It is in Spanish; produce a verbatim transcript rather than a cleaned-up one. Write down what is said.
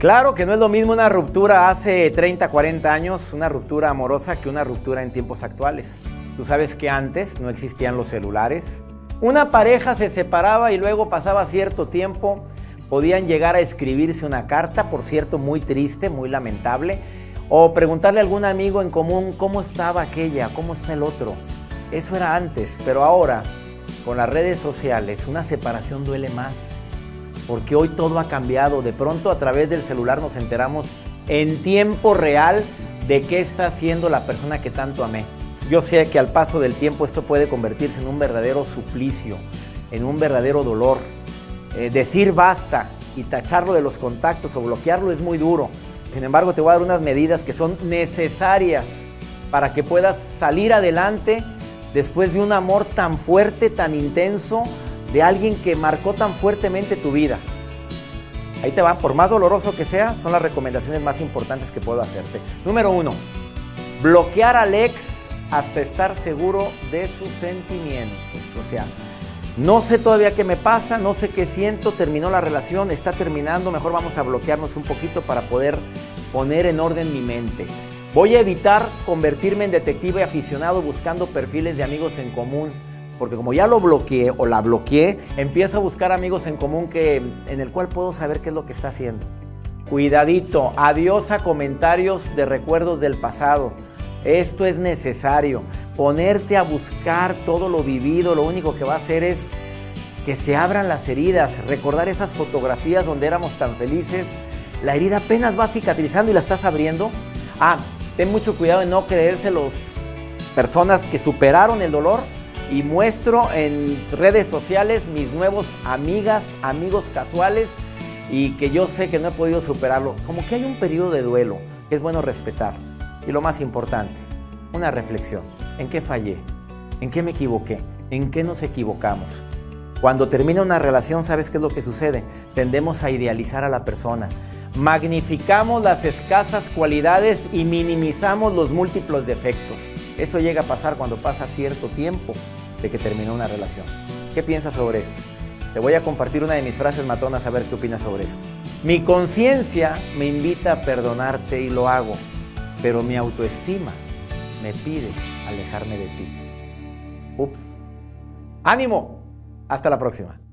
Claro que no es lo mismo una ruptura hace treinta, cuarenta años, una ruptura amorosa, que una ruptura en tiempos actuales. Tú sabes que antes no existían los celulares. Una pareja se separaba y luego pasaba cierto tiempo, podían llegar a escribirse una carta, por cierto, muy triste, muy lamentable, o preguntarle a algún amigo en común cómo estaba aquella, cómo está el otro. Eso era antes, pero ahora, con las redes sociales, una separación duele más. Porque hoy todo ha cambiado. De pronto, a través del celular nos enteramos en tiempo real de qué está haciendo la persona que tanto amé. Yo sé que al paso del tiempo esto puede convertirse en un verdadero suplicio, en un verdadero dolor. Eh, decir basta y tacharlo de los contactos o bloquearlo es muy duro. Sin embargo, te voy a dar unas medidas que son necesarias para que puedas salir adelante después de un amor tan fuerte, tan intenso, de alguien que marcó tan fuertemente tu vida. Ahí te va, por más doloroso que sea, son las recomendaciones más importantes que puedo hacerte. Número uno, bloquear al ex hasta estar seguro de sus sentimientos. O sea, no sé todavía qué me pasa, no sé qué siento, terminó la relación, está terminando, mejor vamos a bloquearnos un poquito para poder poner en orden mi mente. Voy a evitar convertirme en detective aficionado buscando perfiles de amigos en común, porque como ya lo bloqueé o la bloqueé, empiezo a buscar amigos en común que, en el cual puedo saber qué es lo que está haciendo. Cuidadito, adiós a comentarios de recuerdos del pasado. Esto es necesario. Ponerte a buscar todo lo vivido, lo único que va a hacer es que se abran las heridas, recordar esas fotografías donde éramos tan felices. La herida apenas va cicatrizando y la estás abriendo. Ah, ten mucho cuidado de no creerse las personas que superaron el dolor. Y muestro en redes sociales mis nuevos amigas, amigos casuales, y que yo sé que no he podido superarlo. Como que hay un periodo de duelo que es bueno respetar. Y lo más importante, una reflexión. ¿En qué fallé? ¿En qué me equivoqué? ¿En qué nos equivocamos? Cuando termina una relación, ¿sabes qué es lo que sucede? Tendemos a idealizar a la persona. Magnificamos las escasas cualidades y minimizamos los múltiples defectos. Eso llega a pasar cuando pasa cierto tiempo de que terminó una relación. ¿Qué piensas sobre esto? Te voy a compartir una de mis frases matonas a ver qué opinas sobre esto. Mi conciencia me invita a perdonarte y lo hago, pero mi autoestima me pide alejarme de ti. Ups. ¡Ánimo! Hasta la próxima.